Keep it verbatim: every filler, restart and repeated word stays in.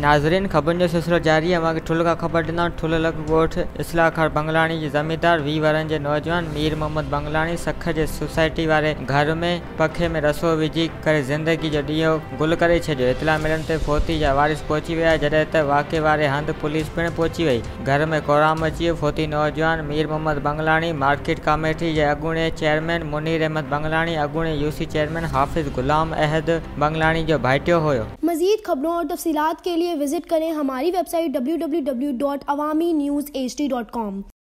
नाज़रीन, ख़बरुनि जो सिलसिलो जारी आहे। मूंखे ठुल खां ख़बर ॾिना ठुल लॻ ॻोठ इस्लाह खान बंगलाणी जी ज़मींदार वीह वरनि जे नौजवान मीर मोहम्मद बंगलाणी सख जे सोसाइटी वारे घर में पखे में रसो विझी करे ज़िंदगी जो ॾींहों गुल करे छॾियो। इतला मिलण ते फोती जा वारिस पहुची विया, जॾहिं त वाक़े वारे हंधि पुलिस पिणु पहुची वई। घर में कोराम अची वियो। फोती नौजवान मीर मोहम्मद बंगलाणी मार्केट कमेटी जे अॻूणे चेयरमैन मुनीर अहमद बंगलाणी, अॻूणे यूसी चेयरमैन हाफिज़ गुलाम अहद बंगलाणी जो भाइटियो हुयो। मज़ीद खबरों और तफसीलात के लिए विजिट करें हमारी website W W W dot Awami news H D dot com.